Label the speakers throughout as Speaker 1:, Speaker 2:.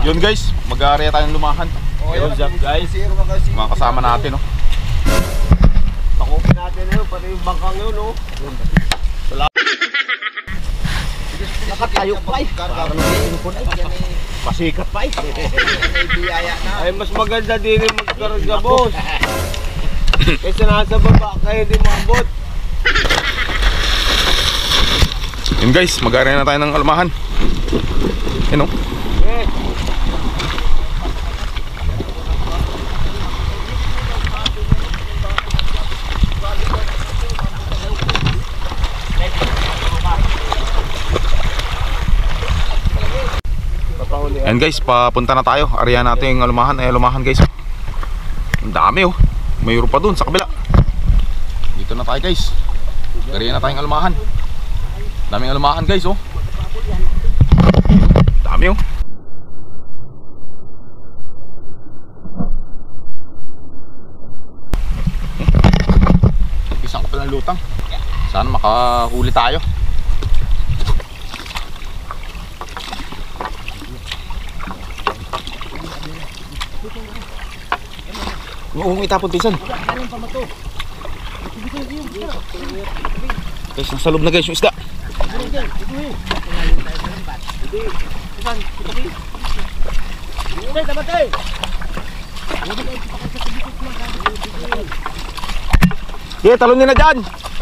Speaker 1: Yun guys, mag-aarya tayong lumahan.
Speaker 2: What's up guys?
Speaker 1: Mga kasama natin, no?
Speaker 2: Takupin natin yun, pati yung bangkang yun, no? Nakatayo pa eh.
Speaker 1: Pasikat pa eh.
Speaker 2: Ay, mas maganda din yung magkarga, boss. Kaysa nasa baba kayo din maabot.
Speaker 1: Yun guys, mag-aarya na tayo ng lumahan. Yun, no? Ayan guys, papunta na tayo. Ariyan natin yung alumahan. Ay alumahan guys. Ang dami oh. Mayroon pa dun sa kabila. Dito na tayo guys. Ariyan na tayong alumahan. Daming alumahan guys oh. Dami oh. Isang kapal ng lutang. Sana makahuli tayo. Oo, itapon tisan. Guys, nasa loob na guys yung isda. Sige, talon nyo na dyan.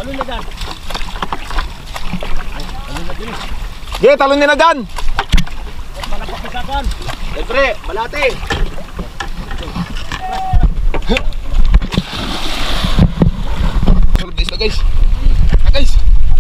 Speaker 1: Sige, talon nyo na dyan.
Speaker 2: Siyempre, balate.
Speaker 1: Talon na isda guys. Guys.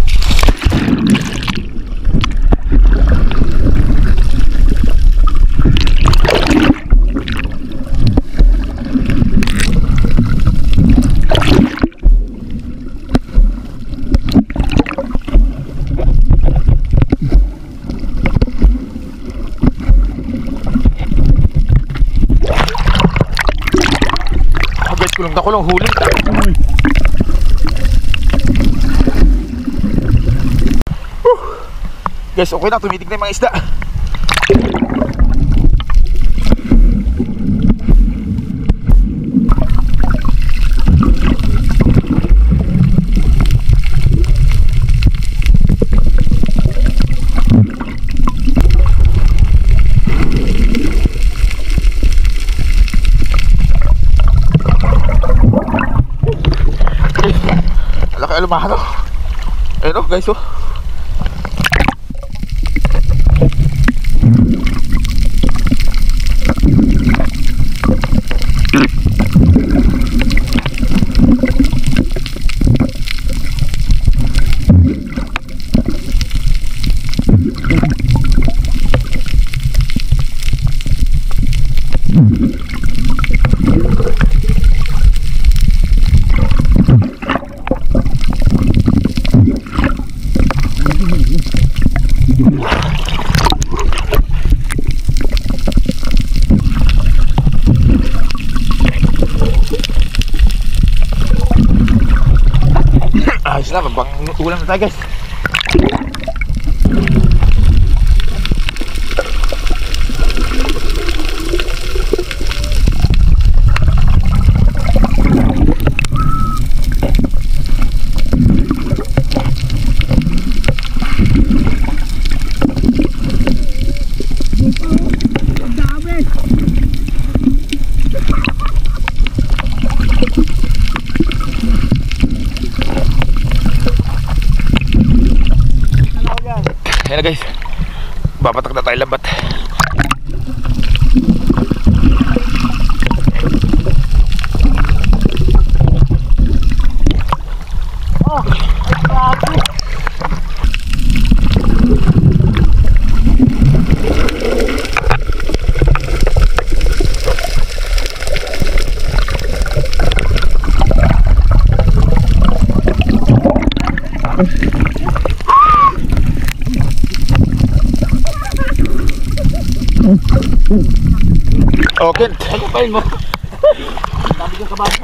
Speaker 1: Kulong na kulong huli. Guys, okay na, tumitig na yung mga isda. Laki alumahan oh. Ayun oh guys oh. Ayos na, ulam na tayo guys. Ayan na guys, babatak na tayo labat. Okay.
Speaker 2: Ano pa yun mo? Sabi ka ba?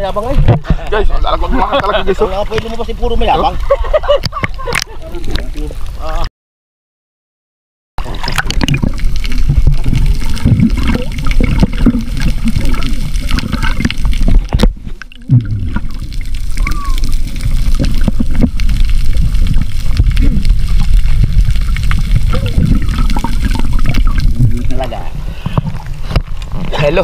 Speaker 2: mayabang eh.
Speaker 1: Guys, talagang lumahan talaga guys.
Speaker 3: Wala pwede lumabas yung puro mayabang. Talaga.
Speaker 1: Hello.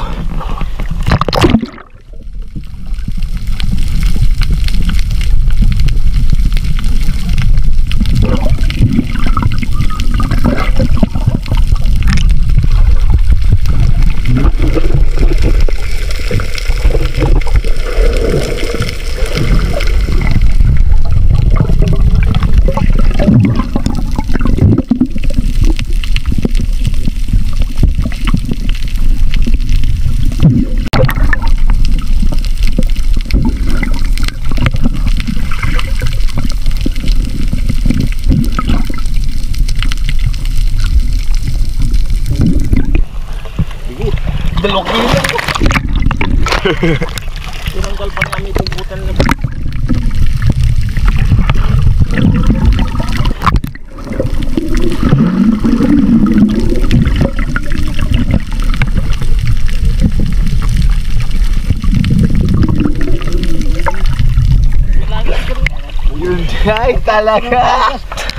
Speaker 3: Dalawang kilo. Tinanggal pa namin itong putan na.
Speaker 2: Yun ay talaga.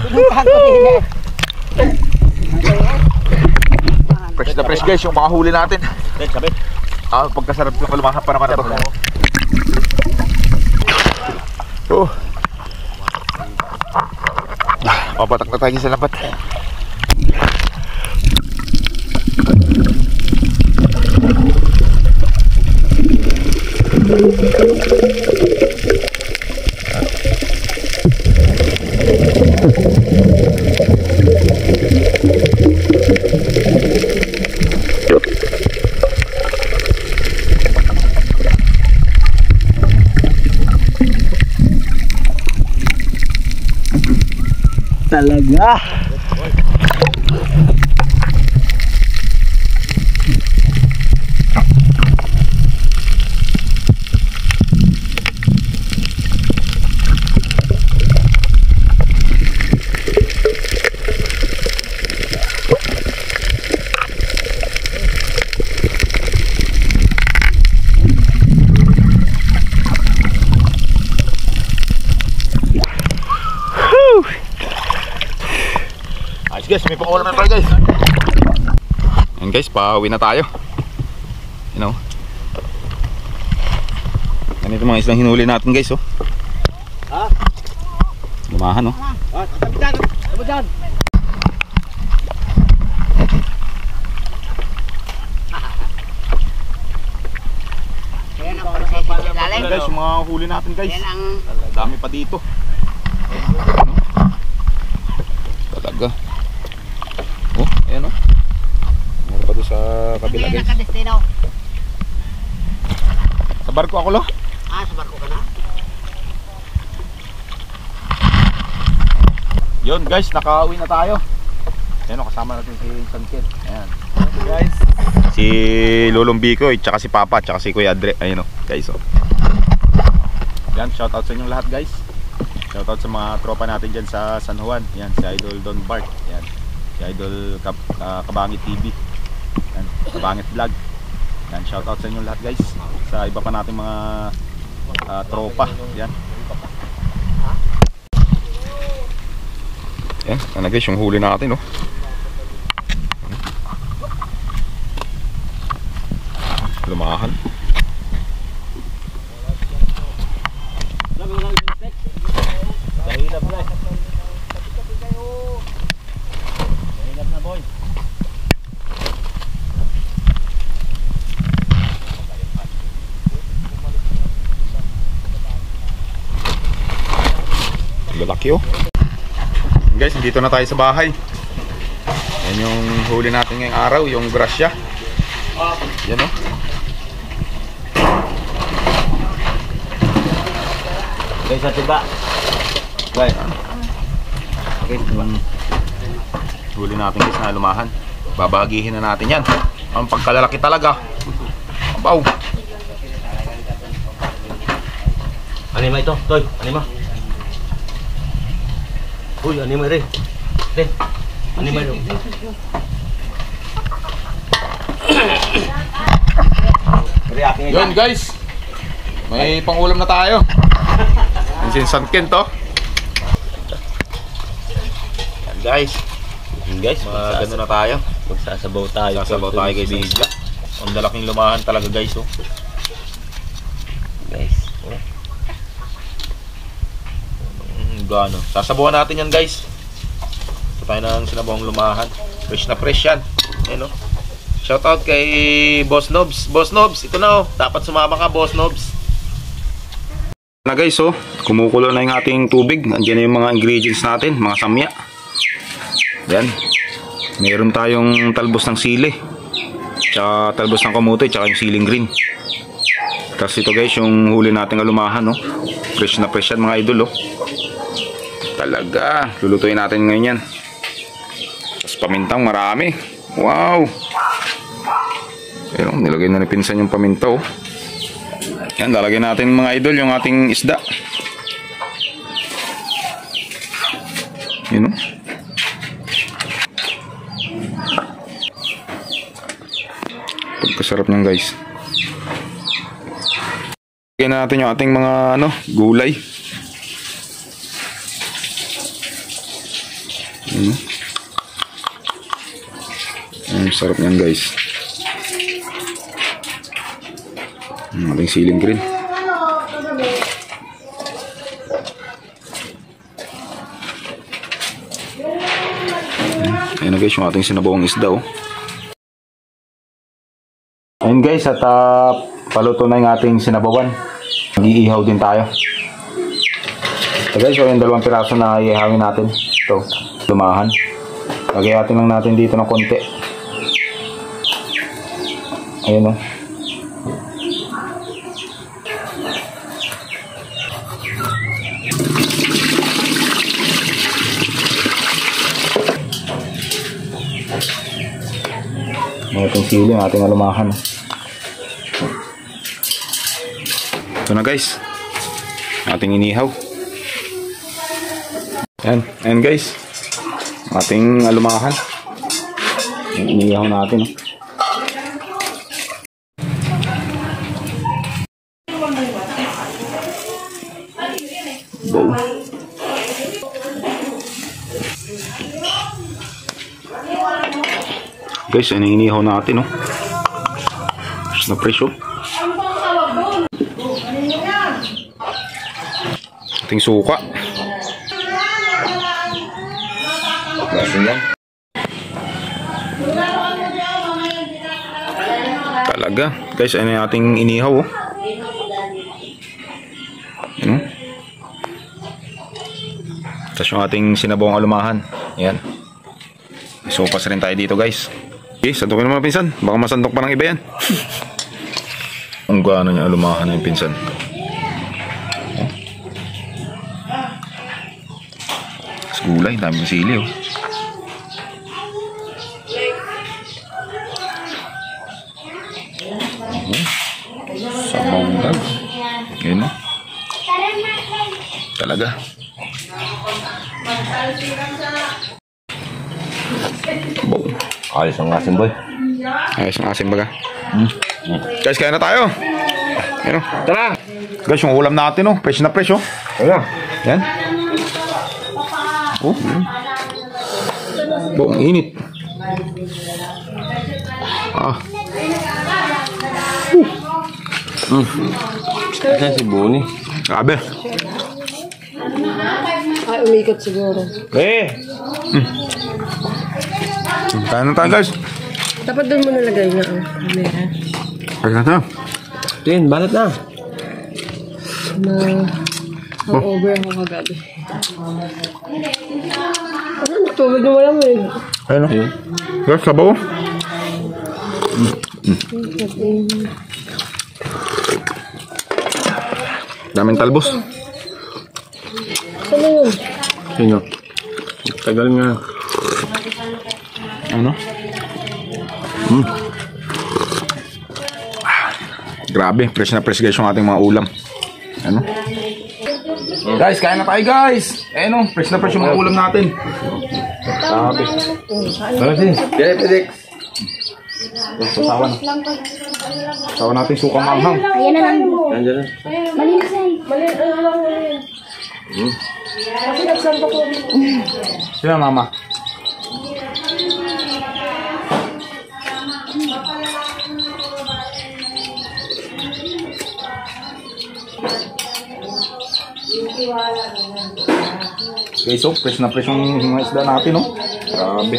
Speaker 1: Fresh na fresh guys yung mga huli natin.
Speaker 3: Sabit.
Speaker 1: Pagkasarap yung kalumahan pa naman ito. Oh. Papatak na tayo sa lapat.
Speaker 2: Talaga.
Speaker 1: Guys, may pangulam na tayo guys. Ayan guys, pauwi na tayo. You know. Ganito mga islang hinuli natin guys, oh.
Speaker 3: Ha?
Speaker 1: Lumahan, oh.
Speaker 3: Tabi dyan. Tabi dyan.
Speaker 1: Guys, yung mga huli natin guys. Dami pa dito. Talaga. Oh, ayan oh. Meron pa doon sa kabila guys. Sa barko ako lo.
Speaker 3: Sa barko ka na?
Speaker 1: Yun guys, nakauwi na tayo. Ayan o, kasama natin si Sanket. Ayan
Speaker 2: Guys.
Speaker 1: si Lolong Bikoy, tsaka si Papa, tsaka si Kuya Adre. Ayan o guys o. Yan, shoutout sa inyong lahat guys. Shoutout sa mga tropa natin dyan sa San Juan. Yan, si Idol Don Bart. Yan, si Idol Kabangit TV. Yan, Kabangit Vlog. Yan, shoutout sa inyong lahat guys. Sa iba pa nating mga tropa. Yan. Yan, ano guys, yung huli natin, oh. Lumahan.
Speaker 3: Dahilap na. Dahilap na boy.
Speaker 1: Lalaki, oh. Guys, dito na tayo sa bahay. Yan yung huli natin ngayong araw, yung grasya. Yan o.
Speaker 3: Guys, sa tiba. Guys. Okay,
Speaker 1: Huli natin guys na lumahan. Babagihin na natin yan. Ang pagkalalaki talaga. Abaw.
Speaker 3: Anima ito, Toy. Anima. Uy, anima rin. Rin. Anima rin.
Speaker 1: Yun guys, may pangulam na tayo. Yung San Ken to. Yan guys.
Speaker 3: Guys,
Speaker 1: Magano na tayo.
Speaker 3: magsasabaw tayo.
Speaker 1: Sasabaw tayo guys sa isla. Ang lalaking lumahan talaga guys oh.
Speaker 3: Guys.
Speaker 1: Gano. Sasabawan natin yan guys. Ito tayo ng sinabawang lumahan. Fresh na fresh yan. Ayan oh. Shoutout kay Boss Nobs. Boss Nobs, ito na oh. Dapat sumama ka Boss Nobs. Na guys oh, kumukulo na yung ating tubig. Nandiyan na yung mga ingredients natin, mga samya. Yan. Meron tayong talbos ng sili. Tsaka talbos ng kamote, tsaka yung siling green. Tapos ito guys, yung huli nating alumahan oh. Fresh na fresh yan mga idol oh. Talaga, lulutuin natin ngayon yan. Tapos pamintang marami. Wow. Ayun, nilagay na ni pinsan yung paminta oh. Yan, lalagyan natin mga idol yung ating isda. Yun oh. Pagkasarap niyan guys. Lagyan natin yung ating mga gulay. Ang sarap niyan guys. Ang ating siling green. Ayan na guys yung ating sinabawang isda oh. Ayun guys, at paluto na yung ating sinabawan. Mag-iihaw din tayo. So guys, so yung dalawang piraso na iihawin natin. Ito, lumahan. Lagayatin lang natin dito ng konti. Ayun o. May ating sili, ating alumahan. Ito na guys, ating inihaw. Ayan guys, ating alumahan. Inihaw natin. Bow. Guys, ano yung inihaw natin oh. Mas na fresh oh. Ating suka. Baso yan. Talaga. Guys, ano yung ating inihaw oh. Ano? Tapos yung ating sinabawang alumahan. Ayan. Sopas rin tayo dito guys. Okay, sandukin naman pinsan. Baka masandok pa ng iba yan. Ang gaano niya alumahan na yung pinsan. Gulay, daming sili oh. Sabaw lang. Yun oh. Talaga.
Speaker 3: Ayos ang asin boy.
Speaker 1: Ayos ang asin baga. Guys, kaya na tayo. Yan oh. Tara. Guys, yung ulam natin oh. Fresh na fresh oh.
Speaker 3: Ayan.
Speaker 1: Yan. Oh. Ang init. Ah.
Speaker 3: Kasi si Boni.
Speaker 1: Grabe.
Speaker 4: Ay, umikot siguro.
Speaker 1: Kaya na tayo guys.
Speaker 4: Dapat doon mo nalagay na ang camera.
Speaker 1: Kaya na tayo.
Speaker 3: Tin, balat na.
Speaker 4: Over ako kagabi. Ano, natulog na wala mo eh.
Speaker 1: Ayun o. Guys, sabaw. Daming talbos.
Speaker 4: Saan na yun?
Speaker 3: Sino? Tagal nga.
Speaker 1: Ano? Grabe, fresh na fresh guys yung ating mga ulam. Ano? Guys, kain na tayo guys. Eh no, fresh na fresh yung mga ulam natin. Sabi.
Speaker 2: Direct, direct.
Speaker 1: Sasawa na. Sasawa natin sukang manghang.
Speaker 5: Ayan na lang.
Speaker 2: Nandiyan na.
Speaker 5: Malinis yan.
Speaker 4: Kasi nagsanto ko.
Speaker 1: Sino mama? Okay, so fresh na fresh yung mga isda natin, no? Grabe.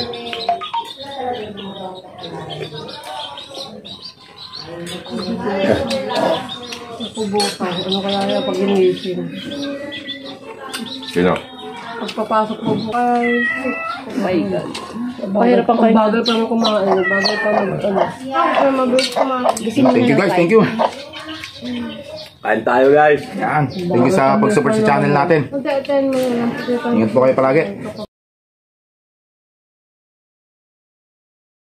Speaker 4: Nakubukan. Ano kaya yan pag ginising?
Speaker 1: Sino?
Speaker 4: Pagpapasok mo bukay. Oh my God. Pahirapan kayo. Bagal pa mo kumain. Bagal pa mo ano. Ay, mabilis kumain.
Speaker 1: Thank you guys, thank you.
Speaker 2: Kain tayo guys.
Speaker 1: Yan. Thank you sa pag-support sa channel natin.
Speaker 4: Magdaitan mo lang.
Speaker 1: Ingat po kayo palagi.